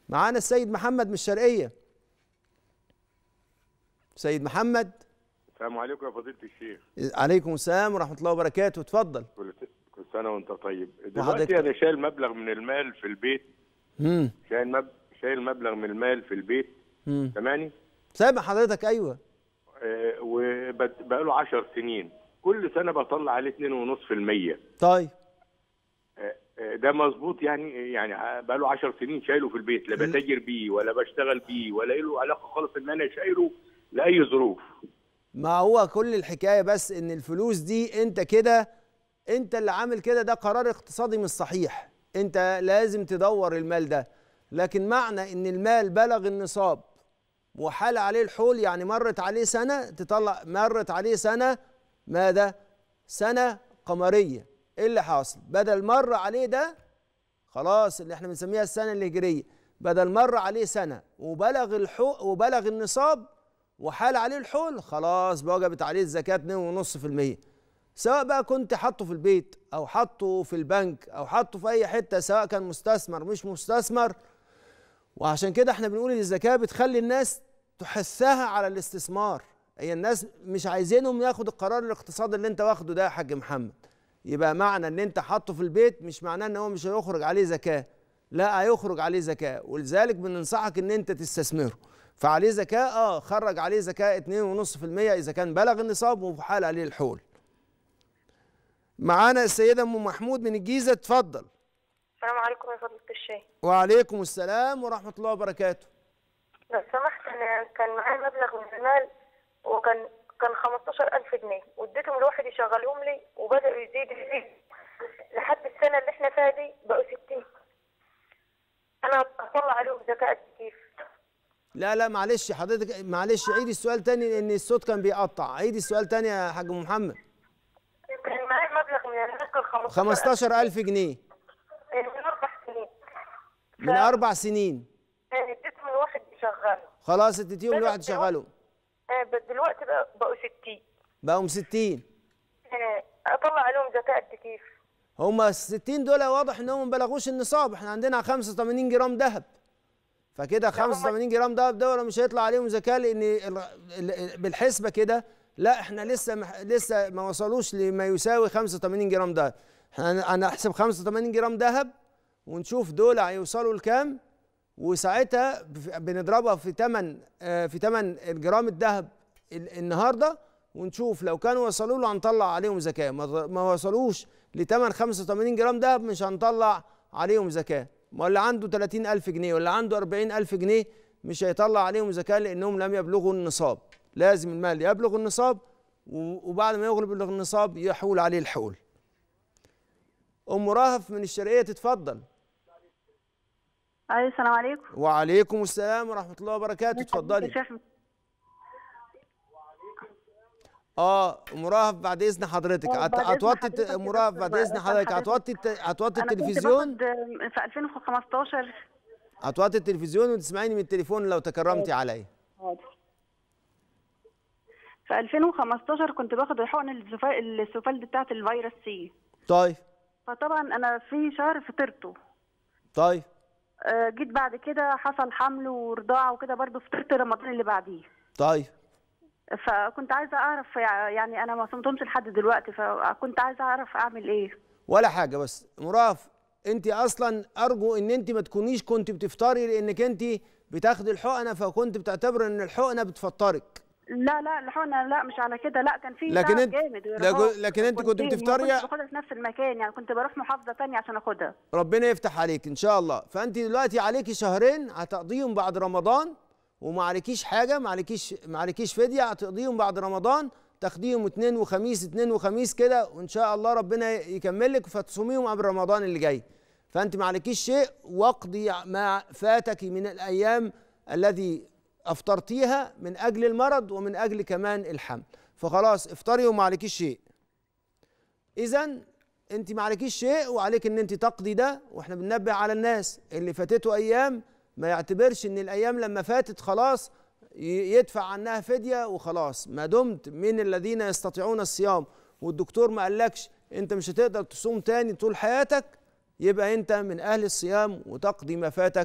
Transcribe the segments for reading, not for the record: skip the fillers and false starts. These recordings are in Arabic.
معانا السيد محمد من الشرقية. سيد محمد. السلام عليكم يا فضيلة الشيخ. عليكم السلام ورحمة الله وبركاته، اتفضل. كل سنة وانت طيب. دلوقتي انا شايل مبلغ من المال في البيت. شايل مبلغ من المال في البيت. سامعني؟ سامع حضرتك. ايوه. وبقاله 10 سنين، كل سنة بطلع عليه 2.5%. طيب. ده مظبوط؟ يعني بقاله 10 سنين شايله في البيت، لا بتاجر بيه ولا بشتغل بيه ولا له علاقة خالص ان انا شايله لأي ظروف. ما هو كل الحكاية بس ان الفلوس دي انت كده، انت اللي عامل كده، ده قرار اقتصادي مش صحيح. انت لازم تدور المال ده، لكن معنى ان المال بلغ النصاب وحال عليه الحول، يعني مرت عليه سنة تطلع، مرت عليه سنة ماذا؟ سنة قمرية. ايه اللي حاصل؟ بدل مر عليه ده خلاص اللي احنا بنسميها السنة الهجرية، بدل مر عليه سنة وبلغ الحول وبلغ النصاب وحال عليه الحول، خلاص وجبت عليه الزكاة 2.5%. سواء بقى كنت حاطه في البيت او حاطه في البنك او حاطه في اي حتة، سواء كان مستثمر مش مستثمر. وعشان كده احنا بنقول ان الزكاة بتخلي الناس تحثها على الاستثمار. هي الناس مش عايزينهم ياخد القرار الاقتصادي اللي انت واخده ده يا حاج محمد. يبقى معنى ان انت حاطه في البيت مش معناه ان هو مش هيخرج عليه زكاة، لا هيخرج عليه زكاة، ولذلك بننصحك ان انت تستثمره. فعليه زكاة، خرج عليه زكاة 2.5% اذا كان بلغ النصاب وحال عليه الحول. معانا السيدة ام محمود من الجيزة، اتفضل. السلام عليكم يا فضيلة الشيخ. وعليكم السلام ورحمة الله وبركاته. لو سمحت، انا كان معايا مبلغ من المال وكان 15,000 جنيه واديتهم لواحد يشغلهم لي، وبدأوا يزيد لحد السنة اللي احنا فيها دي بقوا 60. انا اطلع عليهم زكاة كيف؟ لا معلش حضرتك، معلش عيدي السؤال تاني لان الصوت كان بيقطع. عيدي السؤال تاني يا حاج محمد. كان معايا مبلغ من المال 15,000 جنيه من 4 سنين. من 4 سنين اديتهم لواحد يشغلهم. خلاص اديتيهم لواحد يشغلهم. بس دلوقتي بقوا 60. بقوا 60. اطلع عليهم زكاة كيف؟ هما ال 60 دول واضح انهم ما بلغوش النصاب. احنا عندنا 85 جرام ذهب، فكده 85 جرام ذهب دول مش هيطلع عليهم زكاة، لان بالحسبة كده لا احنا لسه ما وصلوش لما يساوي 85 جرام ذهب. احنا هنحسب 85 جرام ذهب ونشوف دول هيوصلوا لكام، وساعتها بنضربها في ثمن الجرام الذهب النهارده، ونشوف لو كانوا وصلوا له هنطلع عليهم زكاة. ما وصلوش لثمن 85 جرام ذهب مش هنطلع عليهم زكاة. ولا عنده 30,000 جنيه ولا عنده 40,000 جنيه مش هيطلع عليهم زكاة، لأنهم لم يبلغوا النصاب. لازم المال يبلغ النصاب، وبعد ما يبلغ النصاب يحول عليه الحول. أم راهف من الشرقية، تتفضل. أيوة السلام عليكم. وعليكم السلام ورحمة الله وبركاته، اتفضلي. أم راهف بعد إذن حضرتك هتوطي أم راهف بعد إذن حضرتك هتوطي التلفزيون. في 2015 هتوطي التلفزيون وتسمعيني من التليفون لو تكرمتي عليا. حاضر. في 2015 كنت باخد حقن السوفالد بتاعت الفيروس سي. طيب. فطبعا أنا في شهر فطرته. طيب. جيت بعد كده حصل حمل ورضاعة وكده، برضه فطرت رمضان اللي بعديه. طيب. فكنت عايزة أعرف، يعني أنا ما صمتهمش لحد دلوقتي، فكنت عايزة أعرف أعمل إيه. ولا حاجة، بس مراف أنت أصلا أرجو إن أنت ما تكونيش كنت بتفطري لأنك أنت بتاخدي الحقنة، فكنت بتعتبر إن الحقنة بتفطرك. لا الحقنة لا، مش على كده، لا كان في لكن جامد. لكن أنت كنت بتفطري. كنت باخدها في نفس المكان، يعني كنت بروح محافظة تانية عشان أخدها. ربنا يفتح عليك إن شاء الله. فأنت دلوقتي عليكي شهرين هتقضيهم بعد رمضان، وما عليكيش حاجة، ما عليكيش فدية، هتقضيهم بعد رمضان، تاخديهم اثنين وخميس كده، وإن شاء الله ربنا يكملك فتصوميهم قبل رمضان اللي جاي. فأنت ما عليكيش شيء، واقضي ما فاتك من الأيام الذي أفطرتيها من أجل المرض ومن أجل كمان الحمل، فخلاص افطري وما عليكيش شيء. إذن أنت ما عليكيش شيء وعليك إن أنت تقضي ده. وإحنا بننبه على الناس اللي فاتته أيام ما يعتبرش إن الأيام لما فاتت خلاص يدفع عنها فدية وخلاص. ما دمت من الذين يستطيعون الصيام والدكتور ما قالكش أنت مش هتقدر تصوم تاني طول حياتك، يبقى أنت من أهل الصيام وتقضي ما فاتك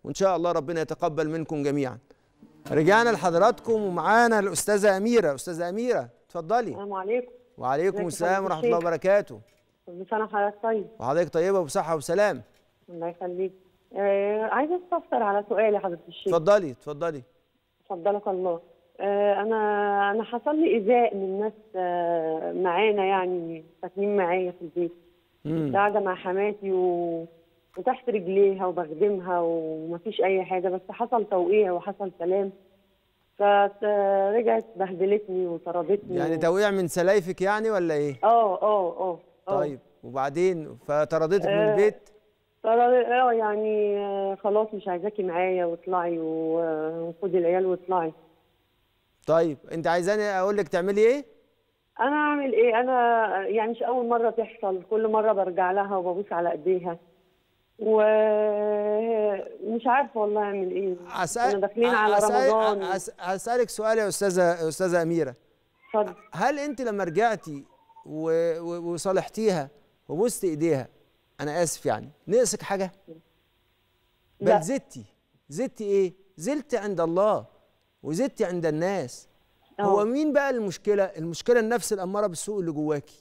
وان شاء الله ربنا يتقبل منكم جميعا. رجعنا لحضراتكم ومعانا الاستاذه اميره. استاذه اميره اتفضلي. السلام عليكم. وعليكم السلام ورحمه الله وبركاته. كل سنه وحضرتك طيب. وحضرتك طيبه وبصحه وسلام. الله يخليك. عايزه استفسر على سؤالي حضرتك الشيخ. اتفضلي اتفضلي. اتفضلك الله. انا حصل لي ايذاء من ناس معانا، يعني ساكنين معايا في البيت. كنت قاعده مع حماتي وتحت رجليها وبخدمها ومفيش اي حاجه، بس حصل توقيع وحصل كلام، فرجعت بهدلتني وطردتني. يعني توقيع من سلايفك يعني ولا ايه؟ اه. طيب وبعدين فطردتك من البيت؟ يعني خلاص مش عايزاكي معايا واطلعي وخدي العيال واطلعي. طيب انت عايزاني اقول لك تعملي ايه؟ انا اعمل ايه؟ انا يعني مش اول مره تحصل، كل مره برجع لها وببوس على ايديها ومش عارفه والله اعمل ايه. احنا داخلين على رمضان. هسألك سؤال يا استاذه اميره. اتفضل. هل انت لما رجعتي وصالحتيها وبوست ايديها، انا اسف يعني، نقصك حاجه؟ بل زدتي ايه؟ زلت عند الله وزدتي عند الناس. هو مين بقى المشكله؟ المشكله النفس الاماره بالسوء اللي جواكي.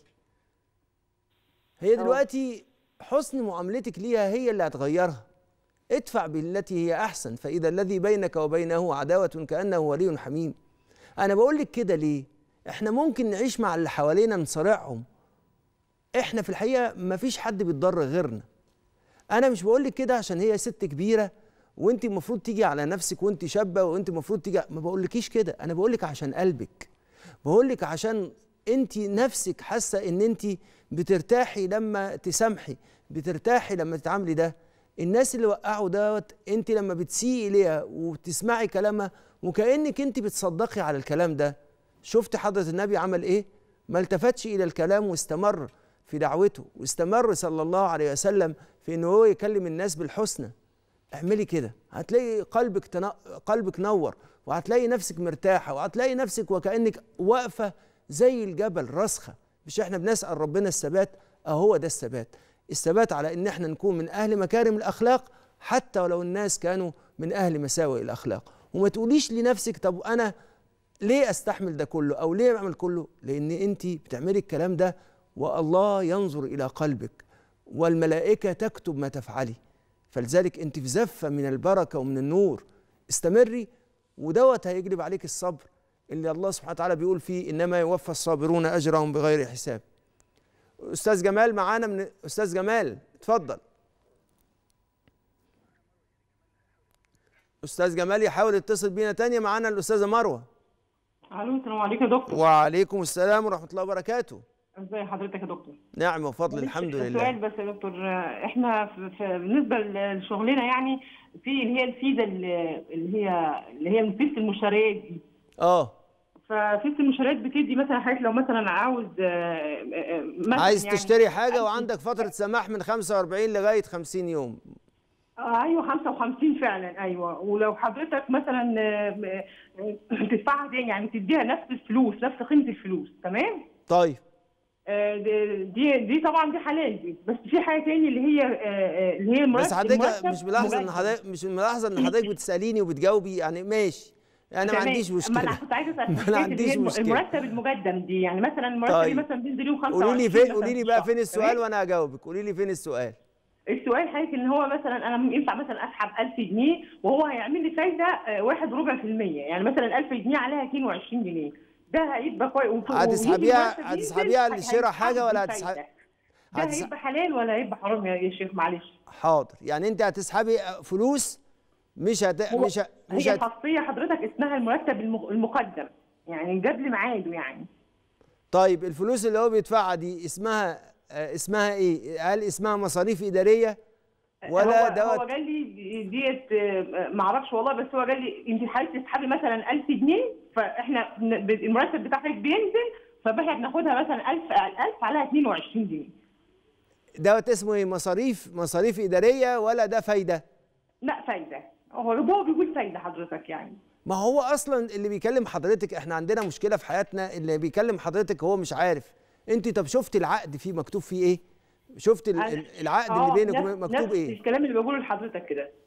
هي دلوقتي حسن معاملتك ليها هي اللي هتغيرها. ادفع بالتي هي احسن فاذا الذي بينك وبينه عداوه كانه ولي حميم. انا بقول لك كده ليه؟ احنا ممكن نعيش مع اللي حوالينا نصارعهم، احنا في الحقيقه ما فيش حد بيتضر غيرنا. انا مش بقول لك كده عشان هي ست كبيره وانت المفروض تيجي على نفسك وانت شابه وانت المفروض تيجي، ما بقولكيش كده، انا بقول لك عشان قلبك، بقول لك عشان انت نفسك حاسه ان انت بترتاحي لما تسامحي، بترتاحي لما تتعاملي ده. الناس اللي وقعوا دوت انت لما بتسيئي اليها وتسمعي كلامها وكانك انت بتصدقي على الكلام ده. شفت حضره النبي عمل ايه؟ ما التفتش الى الكلام واستمر في دعوته، واستمر صلى الله عليه وسلم في انه هو يكلم الناس بالحسنى. اعملي كده هتلاقي قلبك نور، وهتلاقي نفسك مرتاحه، وهتلاقي نفسك وكأنك واقفه زي الجبل راسخه. مش احنا بنسأل ربنا الثبات؟ اهو ده الثبات على ان احنا نكون من اهل مكارم الاخلاق حتى ولو الناس كانوا من اهل مساوئ الاخلاق. وما تقوليش لنفسك طب انا ليه استحمل ده كله او ليه اعمل كله؟ لان انت بتعملي الكلام ده والله ينظر الى قلبك والملائكه تكتب ما تفعلي، فلذلك انت في زفه من البركه ومن النور. استمري ودوت هيجلب عليك الصبر اللي الله سبحانه وتعالى بيقول فيه انما يوفى الصابرون اجرهم بغير حساب. استاذ جمال معانا من استاذ جمال، اتفضل. استاذ جمال يحاول يتصل بينا تاني. معانا الاستاذه مروه. الو السلام عليكم يا دكتور. وعليكم السلام ورحمه الله وبركاته. ازي حضرتك يا دكتور؟ نعم وفضل الحمد لله. سؤال بس يا دكتور، احنا بالنسبه لشغلنا يعني في اللي هي الفيزا اللي هي فيزا المشتريات دي. ففيزا المشتريات بتدي مثلا حضرتك لو مثلا عايز يعني تشتري حاجه وعندك فتره سماح من 45 لغايه 50 يوم. ايوه 55 فعلا. ايوه، ولو حضرتك مثلا تدفعها تاني يعني تديها نفس الفلوس، نفس قيمه الفلوس. تمام؟ طيب دي طبعا دي حلال دي. بس في حاجه تاني اللي هي المرتب. بس حضرتك مش ملاحظه ان حضرتك بتساليني وبتجاوبي يعني ماشي. انا ما عنديش مشكله. ما انا كنت عايزه اسال ما عنديش مشكله. المرتب المقدم دي يعني مثلا المرتب طيب. مثلا بينزل يوم 25. قولي لي بقى فين السؤال وانا هجاوبك. قولي لي فين السؤال. السؤال حضرتك ان هو مثلا انا ينفع مثلا اسحب 1000 جنيه وهو هيعمل لي فايده 1.4%، يعني مثلا 1000 جنيه عليها 22 جنيه، ده هيبقى كويس. هتسحبيها لشراء حاجه ولا هتسحبي؟ ده هيبقى حلال ولا هيبقى حرام يا شيخ؟ معلش. حاضر، يعني انت هتسحبي فلوس مش هي خاصيه حضرتك اسمها المرتب المقدم، يعني قبل ميعاده يعني. طيب الفلوس اللي هو بيدفعها دي اسمها ايه؟ هل اسمها مصاريف اداريه ولا دوت؟ هو قال لي ديت ما اعرفش والله، بس هو قال لي انت حضرتك تسحبي مثلا 1000 جنيه، فاحنا المرتب بتاعك بينزل فاحنا بناخدها مثلا 1000 عليها 22 جنيه. دوت اسمه ايه؟ مصاريف اداريه ولا ده فايده؟ لا فايده. هو بيقول فايده حضرتك يعني. ما هو اصلا اللي بيكلم حضرتك، احنا عندنا مشكله في حياتنا، اللي بيكلم حضرتك هو مش عارف. انت طب شفت العقد فيه مكتوب فيه ايه؟ شفت العقد اللي بينك مكتوب ايه؟ الكلام اللي بقوله لحضرتك كده.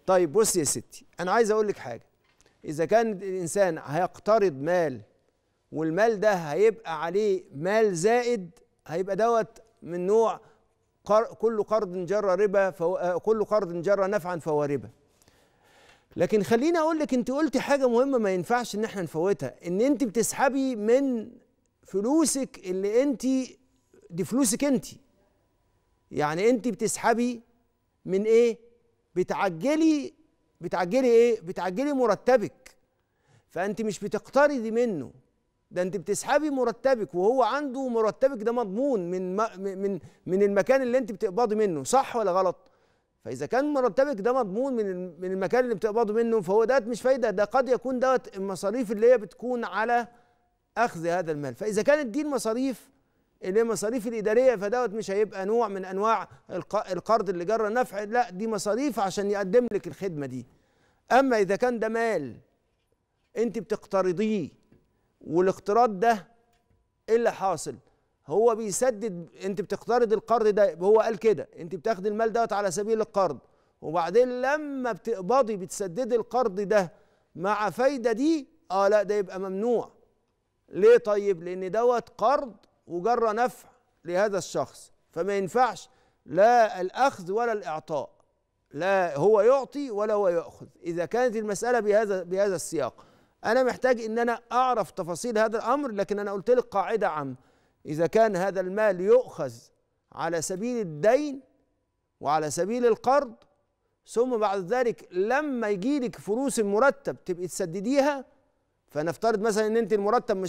طيب بص يا ستي، انا عايز اقول لك حاجه. اذا كان الانسان هيقترض مال والمال ده هيبقى عليه مال زائد، هيبقى دوت من نوع كل قرض جر ربا كل قرض جر نفعا فهو ربا. لكن خليني اقول لك، انت قلتي حاجه مهمه ما ينفعش ان احنا نفوتها، ان انت بتسحبي من فلوسك اللي انت دي فلوسك انت. يعني انت بتسحبي من ايه؟ بتعجلي ايه؟ بتعجلي مرتبك. فانت مش بتقترضي منه، ده انت بتسحبي مرتبك، وهو عنده مرتبك ده مضمون من المكان اللي انت بتقبضي منه، صح ولا غلط؟ فاذا كان مرتبك ده مضمون من المكان اللي بتقبضي منه، فهو ده مش فايده، ده قد يكون دوت المصاريف اللي هي بتكون على اخذ هذا المال. فاذا كانت دي المصاريف اللي هي مصاريف الاداريه، فدوت مش هيبقى نوع من انواع القرض اللي جر نفع، لا دي مصاريف عشان يقدم لك الخدمه دي. اما اذا كان ده مال انت بتقترضيه، والاقتراض ده ايه اللي حاصل؟ هو بيسدد، انت بتقترض القرض ده، هو قال كده انت بتاخد المال دوت على سبيل القرض، وبعدين لما بتقبضي بتسددي القرض ده مع فايده دي، لا ده يبقى ممنوع. ليه طيب؟ لان دوت قرض وجر نفع لهذا الشخص، فما ينفعش لا الاخذ ولا الاعطاء، لا هو يعطي ولا هو ياخذ اذا كانت المساله بهذا السياق. انا محتاج ان انا اعرف تفاصيل هذا الامر، لكن انا قلت لك قاعده عامه: اذا كان هذا المال يؤخذ على سبيل الدين وعلى سبيل القرض، ثم بعد ذلك لما يجي لك فلوس المرتب تبقي تسدديها، فنفترض مثلا ان انت المرتب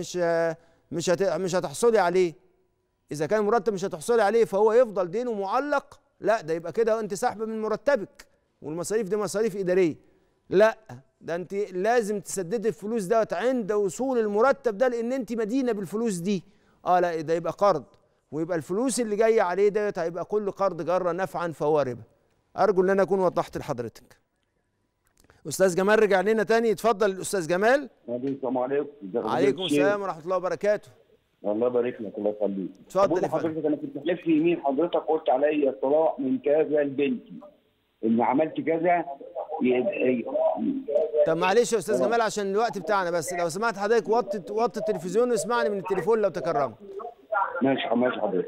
مش هتحصلي عليه. اذا كان المرتب مش هتحصلي عليه فهو يفضل دينه معلق، لا ده يبقى كده انت ساحبه من مرتبك، والمصاريف دي مصاريف اداريه. لا ده انت لازم تسددي الفلوس دوت عند وصول المرتب ده، لان انت مدينه بالفلوس دي. لا ده يبقى قرض، ويبقى الفلوس اللي جايه عليه دوت هيبقى كل قرض جر نفعا فهو ربا. ارجو ان انا اكون وضحت لحضرتك. استاذ جمال رجع لنا تاني، اتفضل الاستاذ جمال. السلام عليكم. وعليكم السلام ورحمه الله وبركاته. الله يبارك لك، الله يخليك. اتفضل يا فندم. حضرتك انا كنت حلفت يمين، حضرتك قلت عليا الطلاق من كذا لبنتي، ان عملت كذا. طب معلش يا استاذ جمال عشان الوقت بتاعنا، بس لو سمحت حضرتك وطي التلفزيون واسمعني من التليفون لو تكرمت. ماشي حضرتك.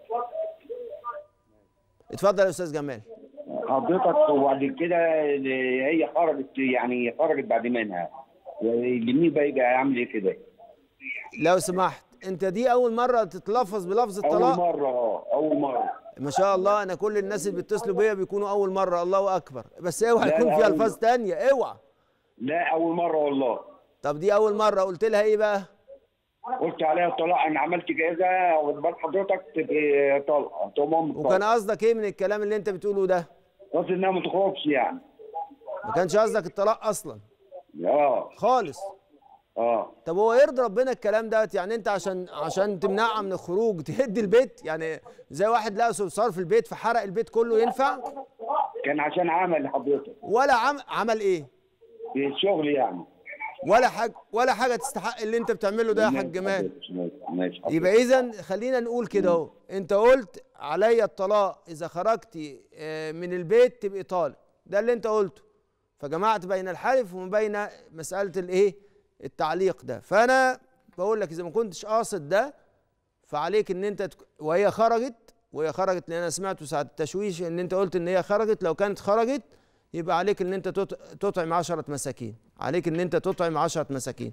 اتفضل يا استاذ جمال. حضرتك وبعد كده هي خرجت بعد منها، اليمين بقى يعمل ايه كده؟ لو سمحت، انت دي اول مره تتلفظ بلفظ الطلاق؟ اول مره. ما شاء الله، انا كل الناس اللي بيتصلوا بيا بيكونوا اول مره. الله اكبر. بس اوعى يكون في الفاظ ثانيه، اوعى. لا اول مره والله. طب دي اول مره قلت لها ايه بقى؟ قلت عليها الطلاق، انا عملت كذا وبال حضرتك تبقى طلقه تمام. وكان قصدك ايه من الكلام اللي انت بتقوله ده؟ قصدي انها ما تخرجش يعني. ما كانش قصدك الطلاق اصلا؟ خالص. طب هو يرضي ربنا الكلام دوت؟ يعني انت عشان تمنعها من الخروج تهد البيت؟ يعني زي واحد لقى صرصار في البيت فحرق البيت كله، ينفع؟ كان عشان عمل حضرتك. ولا عمل ايه؟ في الشغل يعني. ولا حاجه تستحق اللي انت بتعمله ده يا حاج جمال. ماشي. يبقى اذا خلينا نقول كده اهو، انت قلت عليا الطلاق اذا خرجتي من البيت تبقي طالق، ده اللي انت قلته. فجمعت بين الحلف وبين مساله الايه؟ التعليق ده. فانا بقول لك اذا ما كنتش قاصد ده فعليك ان انت وهي خرجت لان انا سمعته ساعه التشويش ان انت قلت ان هي خرجت، لو كانت خرجت يبقى عليك ان انت تطعم 10 مساكين، عليك ان انت تطعم 10 مساكين.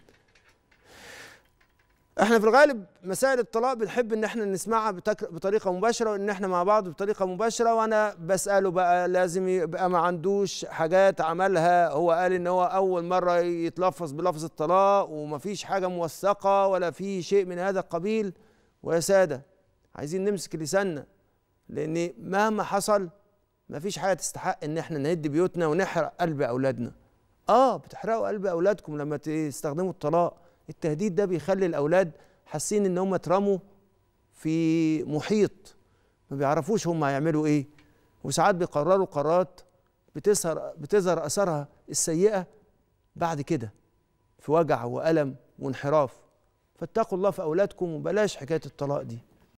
احنا في الغالب مسائل الطلاق بنحب ان احنا نسمعها بطريقه مباشره، وان احنا مع بعض بطريقه مباشره، وانا بساله بقى لازم يبقى ما عندوش حاجات عملها. هو قال ان هو اول مره يتلفظ بلفظ الطلاق ومفيش حاجه موثقه ولا في شيء من هذا القبيل. ويا ساده عايزين نمسك لساننا، لان مهما حصل مفيش حاجه تستحق ان احنا نهد بيوتنا ونحرق قلب اولادنا. بتحرقوا قلب اولادكم لما تستخدموا الطلاق. التهديد ده بيخلي الاولاد حاسين ان هم اترموا في محيط ما بيعرفوش هم هيعملوا ايه، وساعات بيقرروا قرارات بتظهر اثارها السيئه بعد كده في وجع والم وانحراف. فاتقوا الله في اولادكم وبلاش حكايه الطلاق دي.